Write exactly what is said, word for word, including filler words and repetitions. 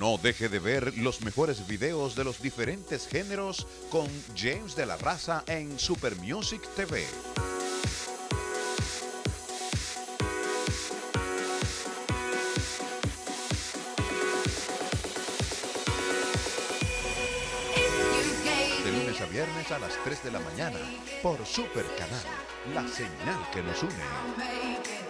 No deje de ver los mejores videos de los diferentes géneros con James de la Raza en Super Music T V. De lunes a viernes a las tres de la mañana por Super Canal, la señal que nos une.